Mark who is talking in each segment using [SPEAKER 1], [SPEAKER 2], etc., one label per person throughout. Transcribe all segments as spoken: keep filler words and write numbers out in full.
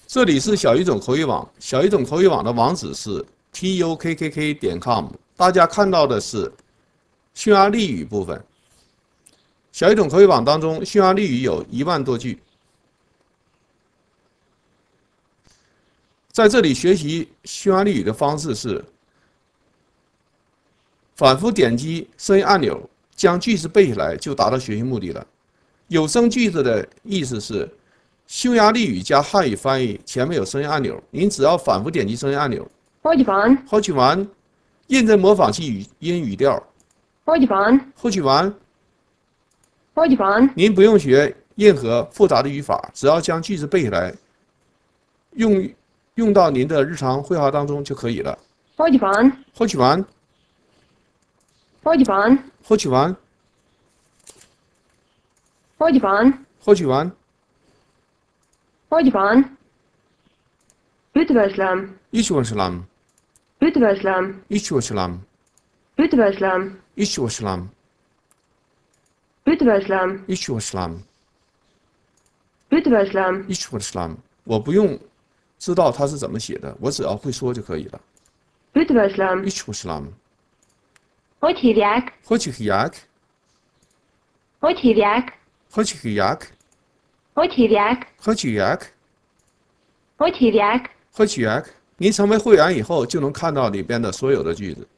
[SPEAKER 1] 这里是小语种口语网，小语种口语网的网址是 t u k k k 点 com。大家看到的是匈牙利语部分。小语种口语网当中，匈牙利语有一万多句。在这里学习匈牙利语的方式是反复点击声音按钮，将句子背下来，就达到学习目的了。有声句子的意思是。 匈牙利语加汉语翻译前面有声音按钮，您只要反复点击声音按钮。
[SPEAKER 2] 好几番。
[SPEAKER 1] 好几完，验证模仿器语音语调。
[SPEAKER 2] 好几番。
[SPEAKER 1] 后期完。
[SPEAKER 2] 好几番。
[SPEAKER 1] 您不用学任何复杂的语法，只要将句子背下来，用用到您的日常会话当中就可以了。
[SPEAKER 2] 好几番。
[SPEAKER 1] 后期完。
[SPEAKER 2] 好几番。
[SPEAKER 1] 后期完。
[SPEAKER 2] 好几番。
[SPEAKER 1] 后期完。
[SPEAKER 2] Hogy van? Üdvözlöm.
[SPEAKER 1] Üdvözlöm.
[SPEAKER 2] Üdvözlöm.
[SPEAKER 1] Üdvözlöm.
[SPEAKER 2] Üdvözlöm.
[SPEAKER 1] Üdvözlöm.
[SPEAKER 2] Üdvözlöm.
[SPEAKER 1] Üdvözlöm.
[SPEAKER 2] Üdvözlöm.
[SPEAKER 1] Üdvözlöm. 我不用知道它是怎么写的，我只要会说就可以了。
[SPEAKER 2] Üdvözlöm.
[SPEAKER 1] Üdvözlöm.
[SPEAKER 2] Hogy hívják?
[SPEAKER 1] Hogy hívják?
[SPEAKER 2] Hogy hívják?
[SPEAKER 1] Hogy hívják?
[SPEAKER 2] Hogy hívják?
[SPEAKER 1] Hogy hívják?
[SPEAKER 2] Hogy hívják?
[SPEAKER 1] Hogy hívják? 您成为会员以后，就能看到里边的所有的句子。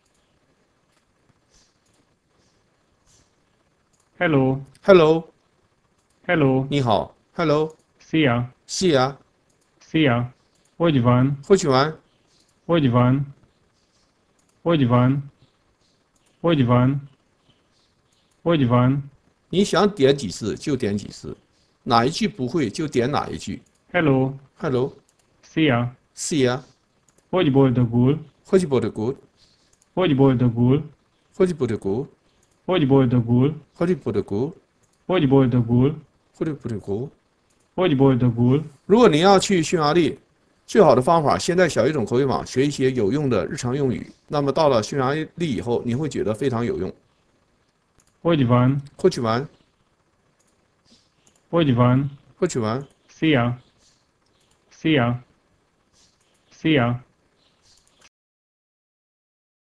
[SPEAKER 3] Hello.
[SPEAKER 1] Hello.
[SPEAKER 3] Hello.
[SPEAKER 1] 你好。Hello.
[SPEAKER 3] Szia.
[SPEAKER 1] Szia.
[SPEAKER 3] Szia. Hogy van?
[SPEAKER 1] Hogy van?
[SPEAKER 3] Hogy van? Hogy van? Hogy van? Hogy van?
[SPEAKER 1] 你想点几次就点几次，哪一句不会就点哪一句。
[SPEAKER 3] Hello.
[SPEAKER 1] Hello.
[SPEAKER 3] Szia.
[SPEAKER 1] Szia.
[SPEAKER 3] Hogy boldogul?
[SPEAKER 1] Hogy boldogul?
[SPEAKER 3] Hogy boldogul?
[SPEAKER 1] Hogy boldogul?
[SPEAKER 3] Hogy boldogul?
[SPEAKER 1] Hogy boldogul?
[SPEAKER 3] Hogy boldogul?
[SPEAKER 1] Hogy boldogul?
[SPEAKER 3] Hogy boldogul?
[SPEAKER 1] 如果您要去匈牙利，最好的方法先在小语种口语网学一些有用的日常用语。那么到了匈牙利以后，您会觉得非常有用。
[SPEAKER 3] Hogy van?
[SPEAKER 1] Hogy van?
[SPEAKER 3] Hogy van?
[SPEAKER 1] Hogy van?
[SPEAKER 3] Szia. Szia. Szia.